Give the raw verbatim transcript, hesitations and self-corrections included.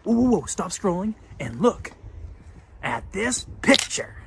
whoa, whoa, whoa, stop scrolling and look at this picture.